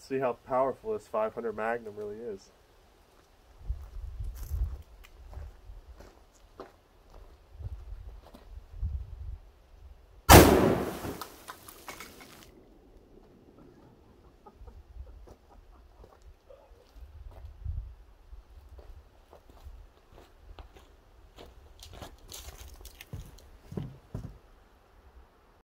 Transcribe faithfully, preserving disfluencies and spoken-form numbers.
see how powerful this five hundred Magnum really is.